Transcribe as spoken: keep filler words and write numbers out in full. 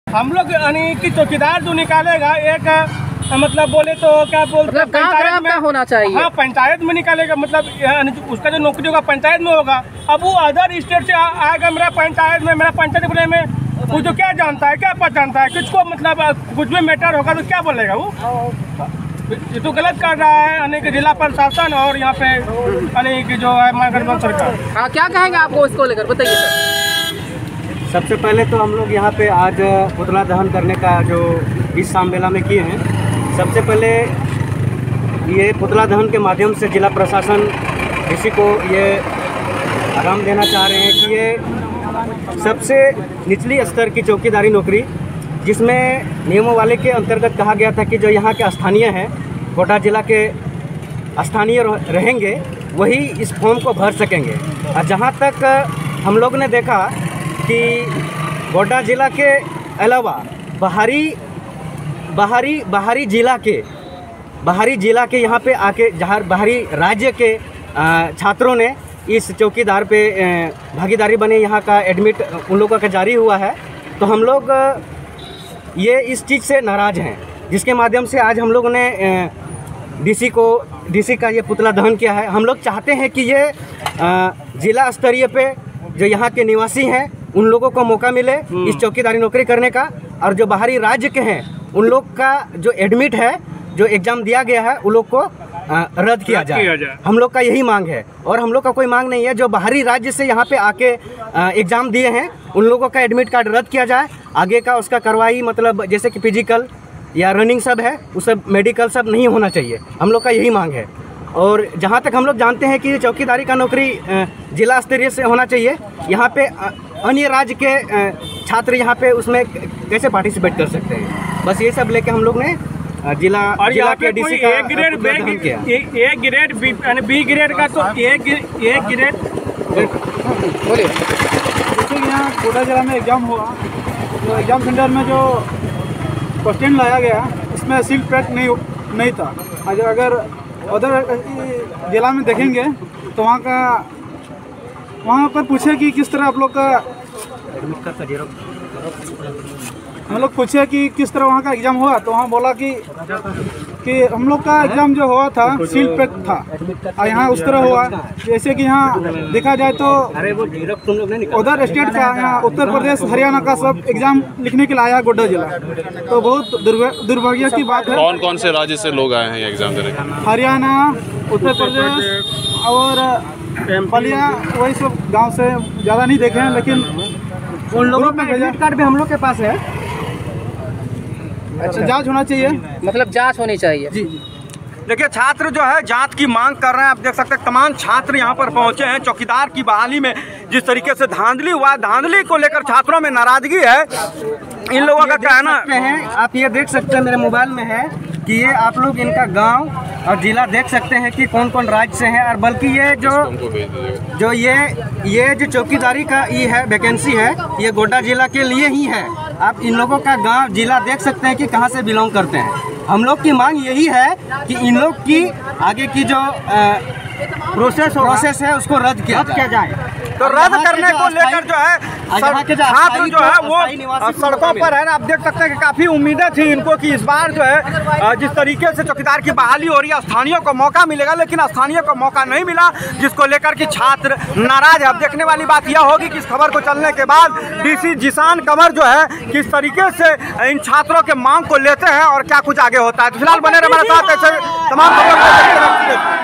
हम लोग यानी कि चौकीदार जो निकालेगा एक मतलब बोले तो क्या बोलते हैं पंचायत में होना चाहिए। हाँ, पंचायत में निकालेगा, मतलब उसका जो नौकरी होगा पंचायत में होगा। अब वो अदर स्टेट से आएगा मेरा पंचायत में, मेरा पंचायत बोले में वो जो क्या जानता है, क्या पहचानता है, किसको मतलब कुछ भी मैटर होगा तो क्या बोलेगा वो। ये तो गलत कर रहा है यानी कि जिला प्रशासन और यहाँ पे यानी कि जो है महागठबंधन सरकार। हाँ, क्या कहेंगे आपको इसको लेकर, बताइए सर। सबसे पहले तो हम लोग यहाँ पे आज पुतला दहन करने का जो इस सामवेला में किए हैं, सबसे पहले ये पुतला दहन के माध्यम से जिला प्रशासन किसी को ये आराम देना चाह रहे हैं कि ये सबसे निचली स्तर की चौकीदारी नौकरी, जिसमें नियमों वाले के अंतर्गत कहा गया था कि जो यहाँ के स्थानीय हैं, गोड्डा जिला के स्थानीय रहेंगे, वही इस फॉर्म को भर सकेंगे। और जहाँ तक हम लोग ने देखा कि गोड्डा जिला के अलावा बाहरी बाहरी बाहरी जिला के बाहरी जिला के यहाँ पे आके जहाँ बाहरी राज्य के छात्रों ने इस चौकीदार पे भागीदारी बने, यहाँ का एडमिट उन लोगों का जारी हुआ है। तो हम लोग ये इस चीज़ से नाराज़ हैं, जिसके माध्यम से आज हम लोगों ने डीसी को डीसी का ये पुतला दहन किया है। हम लोग चाहते हैं कि ये जिला स्तरीय पे जो यहाँ के निवासी हैं उन लोगों को मौका मिले इस चौकीदारी नौकरी करने का, और जो बाहरी राज्य के हैं उन लोग का जो एडमिट है, जो एग्ज़ाम दिया गया है, उन लोग को रद्द किया जाए। हम लोग का यही मांग है, और हम लोग का कोई मांग नहीं है। जो बाहरी राज्य से यहाँ पे आके एग्ज़ाम दिए हैं उन लोगों का एडमिट कार्ड रद्द किया जाए। आगे का उसका कार्रवाई मतलब जैसे कि फिजिकल या रनिंग सब है, उस सब मेडिकल सब नहीं होना चाहिए। हम लोग का यही मांग है। और जहाँ तक हम लोग जानते हैं कि चौकीदारी का नौकरी जिला स्तरीय से होना चाहिए। यहाँ पे अन्य राज्य के छात्र यहाँ पे उसमें कैसे पार्टिसिपेट कर सकते हैं, बस ये सब लेके हम लोग ने जिला और जिला के डीसी का A grade B A grade B यानी बी ग्रेड का तो ए ए ग्रेड बोलिए। जैसे कि यहाँ गोड्डा जिला में एग्ज़ाम हुआ, तो एग्ज़ाम सेंटर में जो क्वेश्चन लाया गया उसमें सील पैक नहीं नहीं था। अगर उधर जिला में देखेंगे तो वहाँ का वहाँ पर पूछे कि किस तरह आप लोग का हम लोग पूछे कि किस तरह वहाँ का एग्ज़ाम हुआ, तो वहाँ बोला कि कि हम लोग का एग्ज़ाम जो हुआ था सील पैक था, और यहाँ उस तरह हुआ। जैसे कि यहाँ देखा जाए तो उधर स्टेट का, यहाँ उत्तर प्रदेश हरियाणा का सब एग्ज़ाम लिखने के लिए आया गोड्डा जिला, तो बहुत दुर्भाग्य की बात है। कौन कौन से राज्य से लोग आए हैं एग्ज़ाम देने? हरियाणा, उत्तर प्रदेश और बलिया, वही सब गाँव से ज़्यादा नहीं देखे हैं, लेकिन उन लोगों का एडमिट कार्ड भी हम लोग के पास है। अच्छा, जांच होना चाहिए, मतलब जांच होनी चाहिए। जी। देखिए, छात्र जो है जांच की मांग कर रहे हैं। आप देख सकते हैं तमाम छात्र यहाँ पर पहुँचे हैं। चौकीदार की बहाली में जिस तरीके से धांधली हुआ, धांधली को लेकर छात्रों में नाराजगी है। इन लोगों का कहना है, आप ये देख सकते हैं मेरे मोबाइल में है कि ये आप लोग इनका गांव और जिला देख सकते हैं कि कौन कौन राज्य से हैं। और बल्कि ये जो जो ये ये जो चौकीदारी का ये है वैकेंसी है, ये गोड्डा जिला के लिए ही है। आप इन लोगों का गांव जिला देख सकते हैं कि कहां से बिलोंग करते हैं। हम लोग की मांग यही है कि इन लोग की आगे की जो प्रोसेस प्रोसेस है उसको रद्द किया किया जाए। तो रद्द करने को लेकर जो है छात्र जो है वो सड़कों पर है। आप देख सकते हैं कि काफ़ी उम्मीदें थी इनको कि इस बार जो है जिस तरीके से चौकीदार की बहाली हो रही है, स्थानीय को मौका मिलेगा, लेकिन स्थानीय को मौका नहीं मिला, जिसको लेकर कि छात्र नाराज है। अब देखने वाली बात यह होगी कि इस खबर को चलने के बाद डीसी जिशान कंवर जो है किस तरीके से इन छात्रों के मांग को लेते हैं और क्या कुछ आगे होता है। तो फिलहाल बने रहे हमारे साथ ऐसे तमाम खबरों को।